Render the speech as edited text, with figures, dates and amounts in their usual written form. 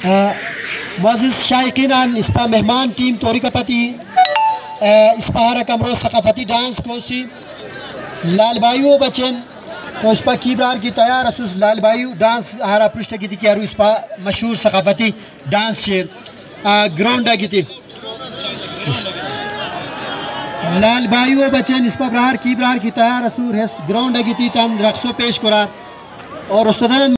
मुअज़्ज़िज़ शायकीनान इस्पा मेहमान टीम तोरिकापति इस्पा कमरो सकाफती डांस कोसी लाल बायू बचन तो इस्पा कीबरार की तैयार असुस लाल बायू डांस हारा पृष्ठ की थी इस्पा मशहूर सकाफती डांस शेर ग्राउंड की थी लाल बायू बचन इस्पा ब्रार कीबरार की तैयार असुर है ग्राउंड की थी तन रक्सो पेश करा और उस्ताद